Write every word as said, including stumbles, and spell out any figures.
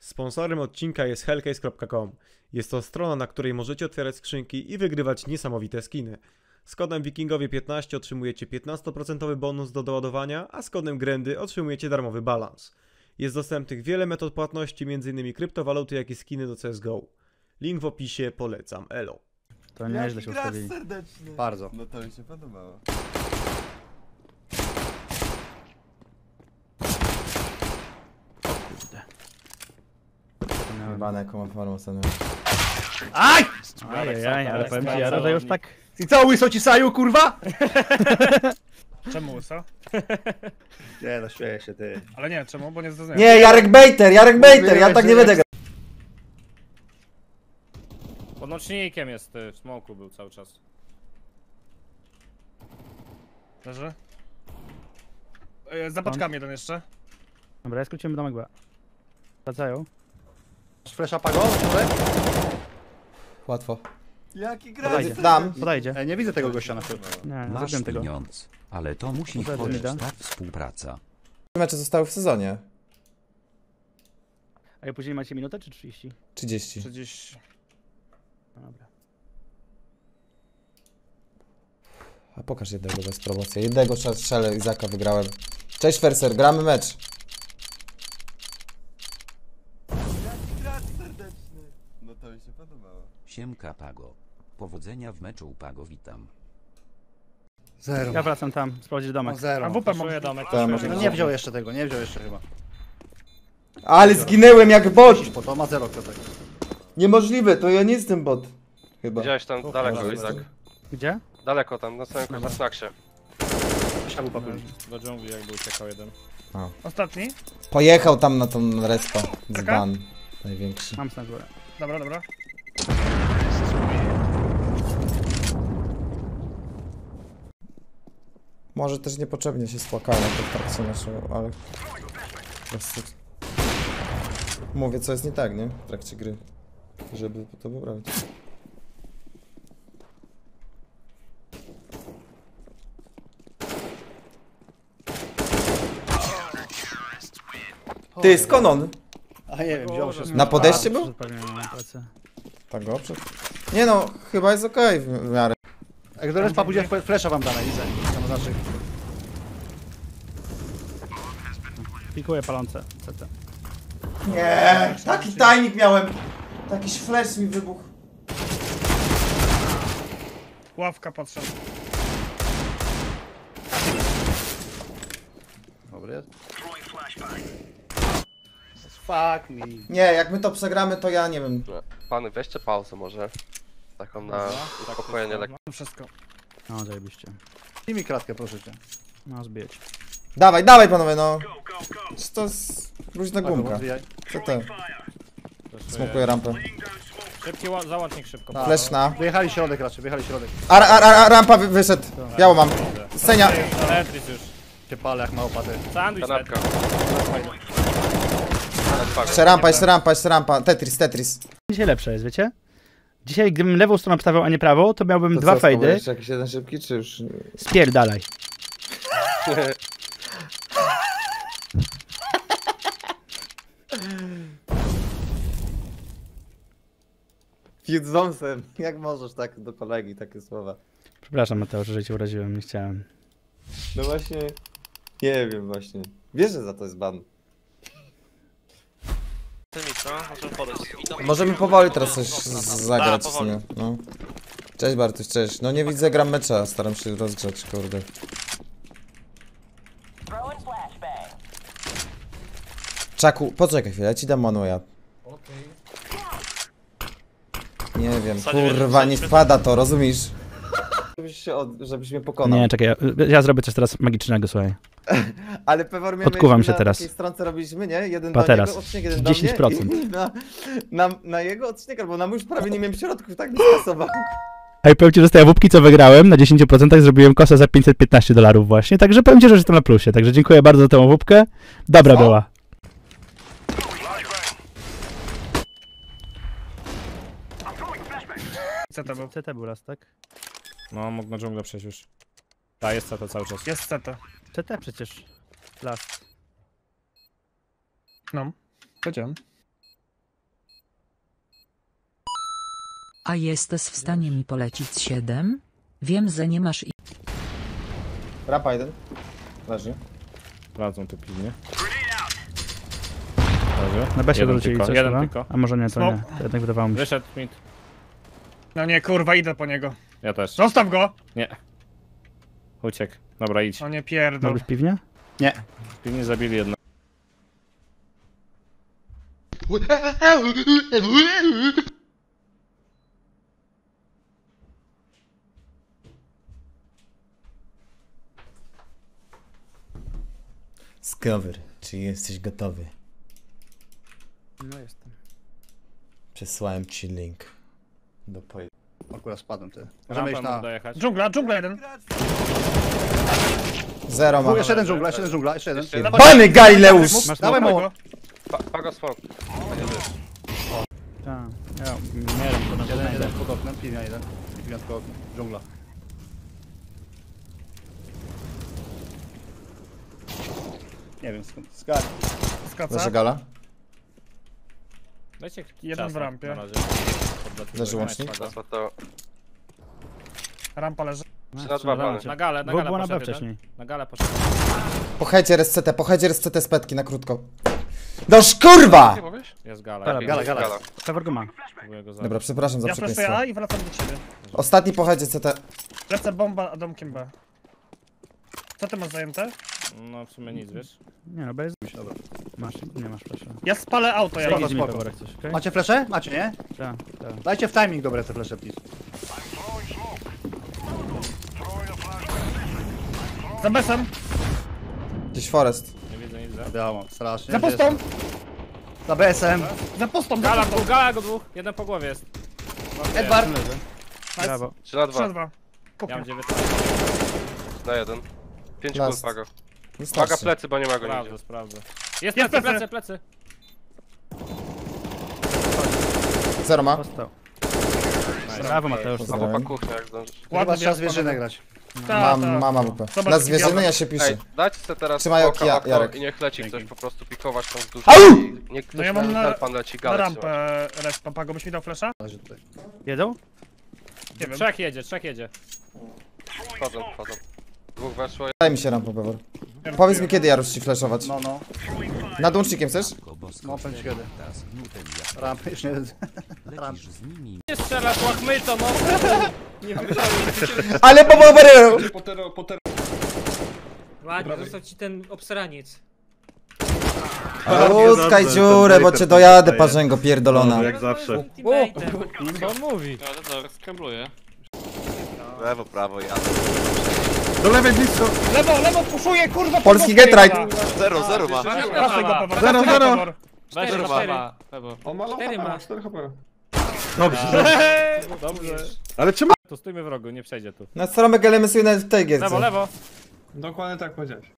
Sponsorem odcinka jest hellcase kropka com. Jest to strona, na której możecie otwierać skrzynki i wygrywać niesamowite skiny. Z kodem wikingowie piętnaście otrzymujecie piętnaście procent bonus do doładowania, a z kodem Grendy otrzymujecie darmowy balans. Jest dostępnych wiele metod płatności, m.in. kryptowaluty, jak i skiny do C S G O. Link w opisie, polecam, elo. To nieźle się ustawili. Serdecznie. Bardzo. No to mi się podobało. Kurde. Chyba na jaką ma formę sobie. Aj! Ajajaj, ale powiem ci, Jaro, że już tak... I co, łyso ci saju, kurwa? Czemu łyso? Nie no, śmieję się, ty. Ale nie, czemu? Bo nie zrozumiałem. Nie, Jarek Bejter, Jarek Bejter, ja tak nie będę grał. Pod nocnikiem jest, w smoku był cały czas. Leży? E, za paczkami jeden jeszcze. Dobra, ja skrócimy domek B. Wracają. Flesza pago, człowiek? Łatwo. Jaki Podajdzie. Dam. Podajdzie. E, nie widzę tego gościa na środku. Nie, nie Masz zrobiłem tego. pieniądz, ale to musi Dobra, wchodzić Mida. ta współpraca. Mecze zostały w sezonie. A ja później macie minutę czy trzydzieści? trzydzieści. trzydzieści. No dobra. A pokaż jednego bez promocji. Jednego strzelę Izaka wygrałem. Cześć Ferser, gramy mecz. No to mi się podobało. Siemka Pago. Powodzenia w meczu Pago, witam. Zero. Ja wracam tam, sprawdzić domek. No, zero. A W P mam. Czuję domek. To No, nie wziął jeszcze tego, nie wziął jeszcze chyba. Ale zginęłem jak bot! Bo to ma zero kto tego. Niemożliwe, to ja nie jestem bot. Chyba. Widziałeś tam daleko, może Izak. Gdzie? Daleko tam, na samym na snaksie. Siabu papuli. Do dżungli jakby uciekał jeden. Ostatni? Pojechał tam na tą respa. Taka? Zban. Największy. Mam na górę. Dobra, dobra. Może też niepotrzebnie się spłakałem na w trakcie naszego, ale... Prosto... Mówię, co jest nie tak, nie? W trakcie gry. Żeby to poprawić. Ty, skąd on? A nie wiem, wziął się. Na podejście był? Przyszedł pewnie na pracę. Tak, dobrze. Nie no, chyba jest okej w w miarę. Jak do respa pójdzie, flesza wam dane, widzę. To znaczy. Pikuję palące. C T. Nie, taki tajnik miałem. Takiś flash mi wybuchł. Ławka podszedł. Dobry. Fuck me. Nie, jak my to przegramy, to ja nie wiem. Pany, weźcie pauzę może. Taką na uspokojenie lekko. Wszystko. No, zajebiście. Daj mi kratkę, proszę cię. No, zbijać. Dawaj, dawaj panowie, no. Czy to jest luźna Pago, gumka? rozwijaj. Co to? Smokuję rampę. Szybki ła- załącznik szybko. Tak. Flash na. Wyjechali środek raczej, wyjechali środek. A, a, a, a rampa wy, wyszedł. Biało mam. Scenia. Tetris już. Cię palę jak małpa ty. Sandwich Kanapka. Jeszcze rampa, jeszcze rampa, jeszcze rampa. Tetris, Tetris. Dzisiaj lepsze jest, wiecie? Dzisiaj, gdybym lewą stronę obstawiał, a nie prawą, to miałbym dwa fejdy. Jakiś jeden szybki, czy już... Spierdalaj. Fiut z wąsem. Jak możesz tak do kolegi takie słowa? Przepraszam, Mateusz, że cię uraziłem, nie chciałem. No właśnie... Nie wiem właśnie. Wiesz, że za to jest ban. Możemy powoli teraz coś z- zagrać, w sumie. No. Cześć Bartuś, cześć. No nie widzę, gram mecza, staram się rozgrzać, kurde. Czaku, poczekaj chwilę, ja ci dam manuja. Nie wiem, kurwa, nie wpada to, rozumiesz? Żebyś, się od, żebyś mnie pokonał. Nie, czekaj, ja, ja zrobię coś teraz magicznego, słuchaj. Ale pewor miałem Podkuwam się na teraz. takiej stronce robiliśmy, nie? Jeden Pa do teraz. niego odcinek, jeden dziesięć procent. do mnie i na, na, na jego odcinek, albo na mój już prawie nie miałem środków, tak mi skasował. A i powiem ci, że z tej łupki, co wygrałem, na dziesięć procent zrobiłem kosę za pięćset piętnaście dolarów właśnie, także powiem ci, że jestem na plusie, także dziękuję bardzo za tę łupkę. Dobra Co? była. C T był. C T był raz, tak? No, mógł na dżunglę przejść już. Ta, jest to cały czas. Jest C T. C T przecież. Last. No. Powiedziałem. A jesteś w stanie mi polecić siedem? Wiem, że nie masz i... Rapa jeden. Leży. Sprawdzą tu pilnie. Leży. Na besie Jeden wrócili tylko, coś jeden chyba? tylko. A może nie, to Smok. nie. To jednak wydawało mi się. Wyszedł mid. No nie, kurwa, idę po niego. Ja też. Zostaw go! Nie. Uciekł. Dobra, idź. No nie pierdol. Mogłeś piwnie? Nie. Pilnie zabili jedno. Skover, czy jesteś gotowy? No jestem. Przesłałem ci link do pojedynku. Akurat spadłem ty. Możemy iść Rampa na... mógł dojechać. Dżungla, dżungla jeden. Zero ma. Tu, jeszcze jeden dżungla, jeszcze jeden dżungla, jeszcze jeden. Jeszcze jeden. Pany Galileusz! Masz Dawaj smoka? mało. Pa, Pago smoke. Tak. Ja nie wiem, to na Jeden, jeden. jeden pod oknem, pilnia jeden. Pilnia tylko okno. Dżungla. Nie wiem skąd. Skar. Skaca. Leży gala. Dajcie Jeden czas w na- rampie. na razie. Podlatuję. Leży łącznik. Pago. No to Rampa leży. trzy na dwa bany. Na galę, na Bo galę było na B poszedł wcześniej. jeden. Na galę poszedł. Po headzie R S C T, po headzie R S C T z petki na krótko. Noż kurwa! Nie mówisz? Jest gala. Gala, Gala, gala. Gala. Trevor go ma. Próbuję go zabić. Dobra, przepraszam za Ja flashuję przekleństwo. A i wracam do ciebie. Ostatni po headzie C T. Lecę bomba domkiem B. Co ty masz zajęte? No w sumie nic, wiesz? Nie no, bez... Masz, nie masz proszę. Ja spalę auto, ja Spoko, Zajmij mi spoko. Pewor, jak coś, okej? Macie flesze? Macie, nie? Tak, tak. Dajcie w timing dobre te flesze, please. Za besem. Gdzieś Forest. Nie widzę nic. za- Wiadomo, strasznie. Za postą. Za B S M. Za postą, za Gala, postą. dwóch, gala go dwóch. Jeden po głowie jest. Edward. Brawo. trzy na trzy dwa. na dwa. Ja Kupię. mam dziewiętnaście. Na jeden. pięć Last. kul Pago. Nie Paga starczy. plecy, bo nie ma go Sprawdzę, nigdzie. sprawdzę. Jest Jest plecy, plecy. plecy, plecy. Zero ma. Postał. Brawo Mateusz. A Pozdrawiam. popa kuchnia jak zdążysz. Chyba Ładny trzeba wjazd, zwierzynę panowie. grać. Ta, Mam, ta. mama W P. Zobacz, Na jaki zwierzyny diabeł. ja się piszę. Ej, dajcie sobie teraz Trzymaj spoko, oki, okno Jarek. i niech leci Dzięki. ktoś po prostu pikować tą z Au! dużą i niech ktoś No ja na mam na- pan leci Na galę rampę respa. Pago, byś mi dał flasha? Leży tutaj. Jedzą? Nie wiem. Trzech jedzie, trzech jedzie. Wchodzą, wchodzą. Dwóch weszło. Daj mi się rampę, Pewor. Powiedz mi kiedy ja rusz ci flashować. No, no. Nad łącznikiem chcesz? No, powiem ci kiedy. Rampy już nie... Lecisz z nimi. Nie strzelasz łachmyto, no. Ale po Powerero! Ładnie, został ci ten obsraniec. Utkaj dziurę, bo cię dojadę, parzęgo pierdolona. Jak zawsze. Co on mówi? Lewo, prawo, ja. Lewo, lewo, puszuję, kurwa! Polski podnoszę getrajk. jego. Zero, zero ma. Kasuj go, Pewor. Zero, kasuj go, zero. Pewor. Weź Cztery, go, cztery. Papa. Pewo. Cztery ma. Dobrze. Ale czemu? To stójmy w rogu, nie przejdzie tu. Na stronę gelemy sobie na tej Lewo, gierce. lewo. Dokładnie tak powiedziałeś.